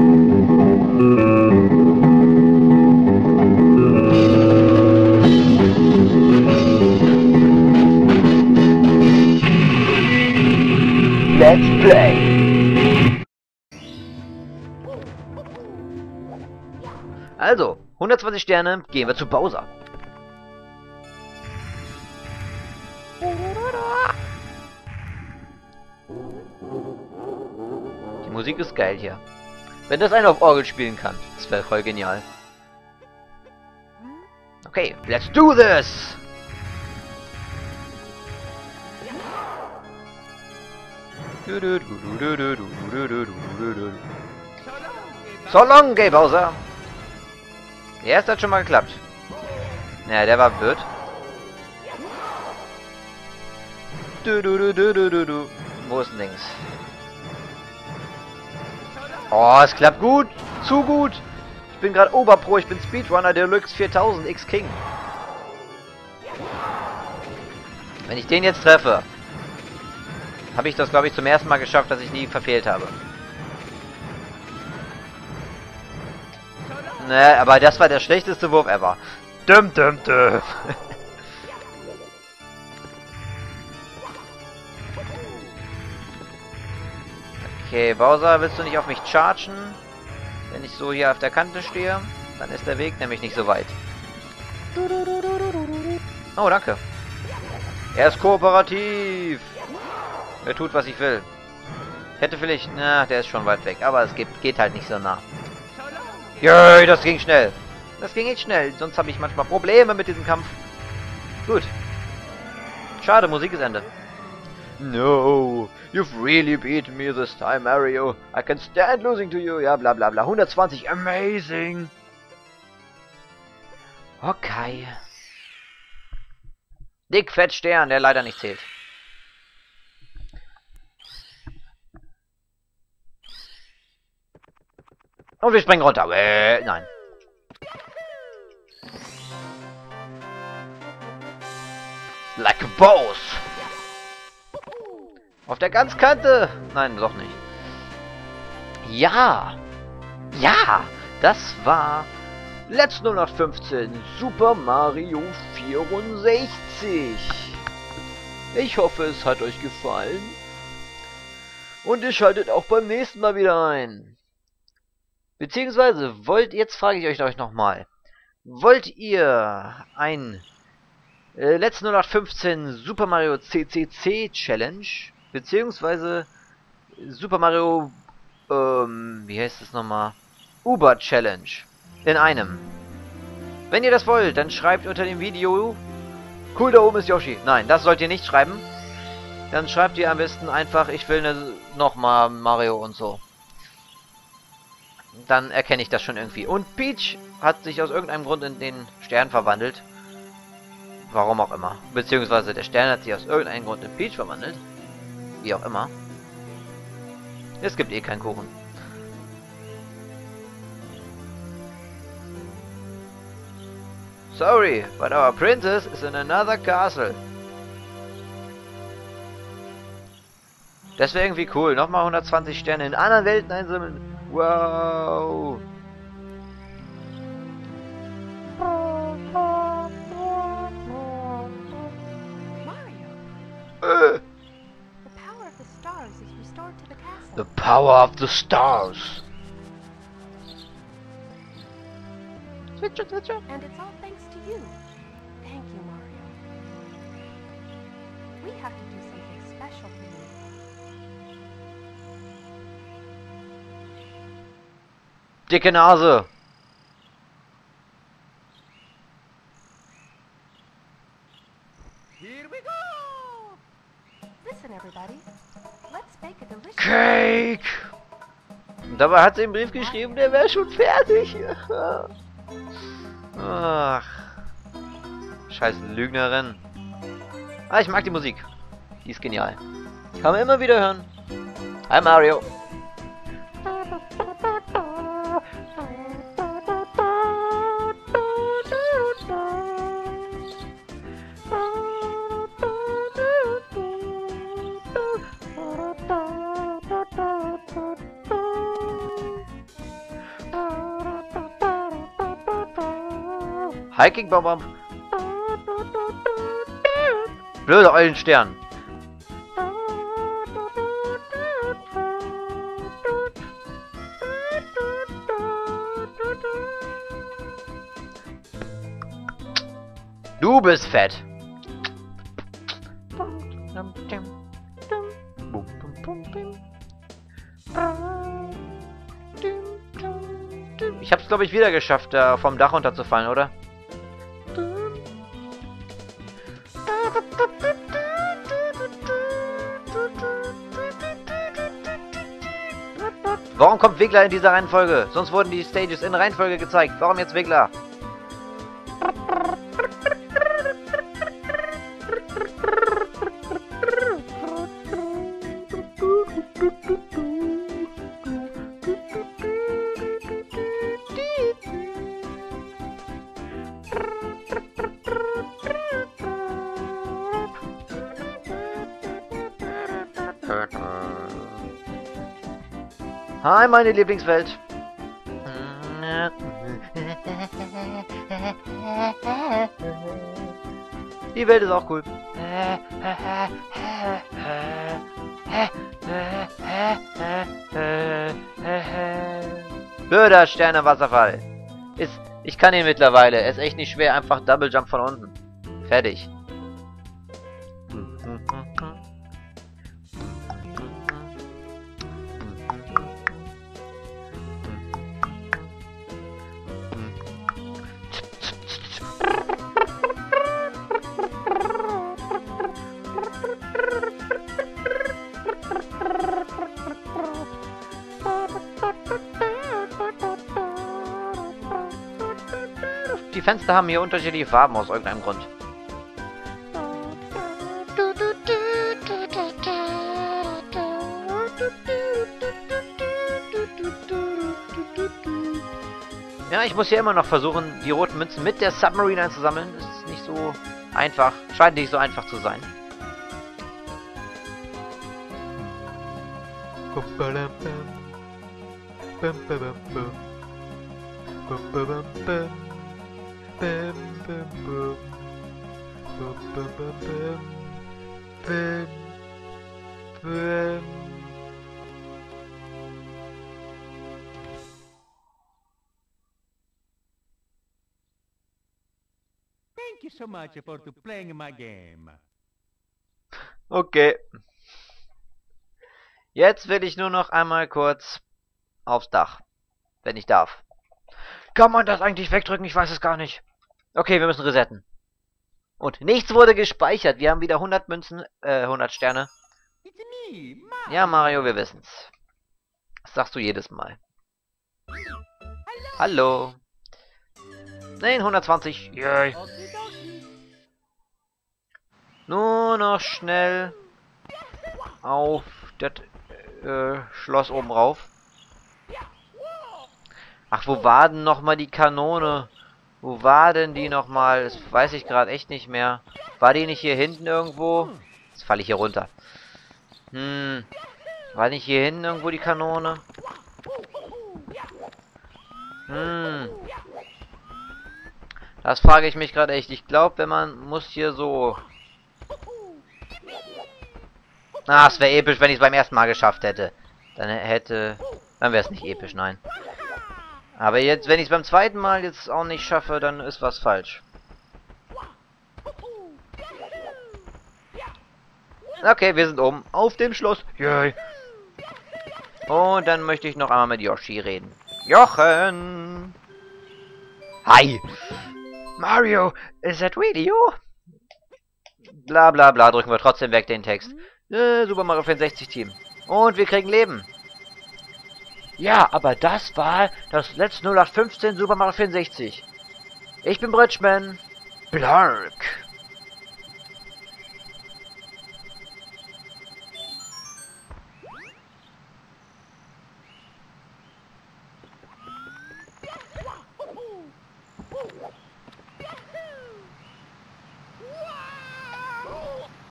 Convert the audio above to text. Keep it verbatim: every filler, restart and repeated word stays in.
Let's play! Also, hundertzwanzig Sterne, gehen wir zu Bowser. Die Musik ist geil hier. Wenn das einer auf Orgel spielen kann, das wäre voll genial. Okay, let's do this! So long, Gay Bowser! Der erste hat schon mal geklappt. Naja, der war blöd. Du, du, du, du, du, du, du. Wo ist denn Dings? Oh, es klappt gut. Zu gut. Ich bin gerade Oberpro. Ich bin Speedrunner Deluxe viertausend X King. Wenn ich den jetzt treffe, habe ich das, glaube ich, zum ersten Mal geschafft, dass ich nie verfehlt habe. Ne, aber das war der schlechteste Wurf ever. Dum, dum, dum. Okay, Bowser, willst du nicht auf mich chargen? Wenn ich so hier auf der Kante stehe, dann ist der Weg nämlich nicht so weit. Oh, danke. Er ist kooperativ. Er tut, was ich will. Hätte vielleicht... Na, der ist schon weit weg, aber es geht, geht halt nicht so nah. Jö, das ging schnell. Das ging echt schnell, sonst habe ich manchmal Probleme mit diesem Kampf. Gut. Schade, Musik ist Ende. No, you've really beaten me this time, Mario. I can stand losing to you. Ja, bla bla bla. hundertzwanzig, amazing. Okay. Dick Fett Stern, der leider nicht zählt. Und wir springen runter. Äh, nein. Like a boss. Auf der ganz Kante. Nein, doch nicht. Ja. Ja. Das war Let's null acht fünfzehn Super Mario vierundsechzig. Ich hoffe, es hat euch gefallen. Und ihr schaltet auch beim nächsten Mal wieder ein. Beziehungsweise, wollt, jetzt frage ich euch nochmal. Wollt ihr ein äh, Let's null acht fünfzehn Super Mario C C C Challenge, beziehungsweise Super Mario, ähm, wie heißt es nochmal? Uber Challenge in einem? Wenn ihr das wollt, dann schreibt unter dem Video, cool, da oben ist Yoshi. Nein, das sollt ihr nicht schreiben. Dann schreibt ihr am besten einfach, ich will ne, nochmal Mario und so. Dann erkenne ich das schon irgendwie. Und Peach hat sich aus irgendeinem Grund in den Stern verwandelt. Warum auch immer. Beziehungsweise der Stern hat sich aus irgendeinem Grund in Peach verwandelt. Wie auch immer. Es gibt eh keinen Kuchen. Sorry, but our princess is in another castle. Das wäre irgendwie cool. Nochmal hundertzwanzig Sterne in anderen Welten einsammeln. Wow. Mario. Äh. The power of the stars is restored to the castle. The power of the stars. Zwitscher, zwitscher. And it's all thanks to you. Thank you, Mario. We have to do something special for you. Dicke Nase. Here we go! Listen, everybody. Let's bake a delicious Cake. Und dabei hat sie im Brief geschrieben, der wäre schon fertig. Ach. Scheiß Lügnerin. Ah, ich mag die Musik. Die ist genial. Kann man immer wieder hören. Hi Mario. Hiking Bomb. Blöde Eulenstern. Du bist fett. Ich hab's, glaube ich, wieder geschafft, da vom Dach runterzufallen, oder? Warum kommt Wiggler in dieser Reihenfolge? Sonst wurden die Stages in Reihenfolge gezeigt. Warum jetzt Wiggler? Hi, meine Lieblingswelt. Die Welt ist auch cool. Blöder Sterne-Wasserfall. Ist, ich kann ihn mittlerweile. Ist echt nicht schwer. Einfach Double Jump von unten. Fertig. Die Fenster haben hier unterschiedliche Farben aus irgendeinem Grund. Ja, ich muss hier immer noch versuchen, die roten Münzen mit der Submarine einzusammeln. Ist nicht so einfach. Scheint nicht so einfach zu sein. Thank you so much for to playing my game. Okay. Jetzt will ich nur noch einmal kurz aufs Dach. Wenn ich darf. Kann man das eigentlich wegdrücken? Ich weiß es gar nicht. Okay, wir müssen resetten. Und nichts wurde gespeichert. Wir haben wieder hundert Münzen, äh, hundert Sterne. It's me, Mario. Ja, Mario, wir wissen's. Das sagst du jedes Mal. Hallo. Nein, hundertzwanzig. Yay. Okidoki. Nur noch schnell auf das äh, Schloss oben rauf. Ach, wo war denn nochmal die Kanone? Wo war denn die nochmal? Das weiß ich gerade echt nicht mehr. War die nicht hier hinten irgendwo? Jetzt falle ich hier runter. Hm. War nicht hier hinten irgendwo die Kanone? Hm. Das frage ich mich gerade echt. Ich glaube, wenn man muss hier so... Ah, es wäre episch, wenn ich es beim ersten Mal geschafft hätte. Dann hätte... Dann wäre es nicht episch, nein. Aber jetzt, wenn ich es beim zweiten Mal jetzt auch nicht schaffe, dann ist was falsch. Okay, wir sind oben auf dem Schloss. Yay. Und dann möchte ich noch einmal mit Yoshi reden. Jochen! Hi! Mario, is that really you? Bla bla bla, drücken wir trotzdem weg den Text. Äh, Super Mario vierundsechzig Team. Und wir kriegen Leben. Ja, aber das war das letzte null acht fünfzehn Super Mario vierundsechzig. Ich bin Bridgman. Blark.